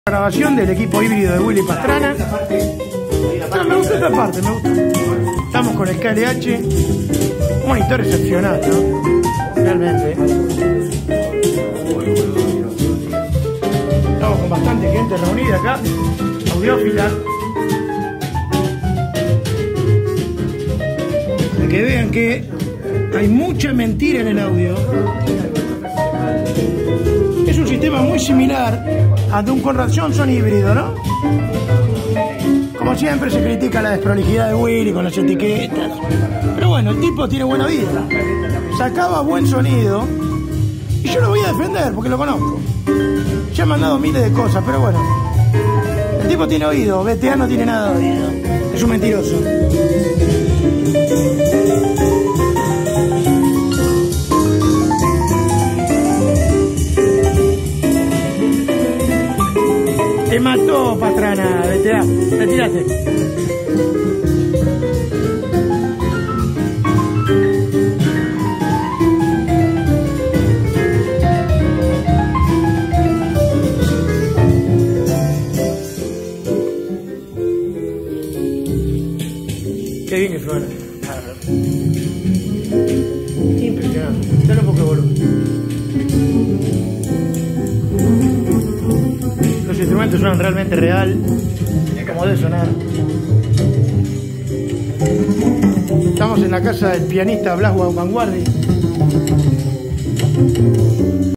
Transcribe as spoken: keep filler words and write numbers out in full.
Grabación del equipo híbrido de Willy Pastrana. No, me gusta esta parte, me gusta. Estamos con el K L H, un monitor excepcional, ¿no? Realmente. Estamos con bastante gente reunida acá, audiófila. Para que vean que hay mucha mentira en el audio. Es un sistema muy similar a de un Conrad Johnson híbrido, ¿no? Como siempre se critica la desprolijidad de Willy con las etiquetas. Pero bueno, el tipo tiene buena vida. Sacaba buen sonido. Y yo lo voy a defender porque lo conozco. Ya me han dado miles de cosas, pero bueno. El tipo tiene oído, B T A no tiene nada de oído. Es un mentiroso. Te mató, Pastrana, B T A. Retírate. Qué bien que suena. Impresionante. Dale un poco de volumen. Los instrumentos suenan realmente real, como debe sonar. Estamos en la casa del pianista Blas Vanguardi.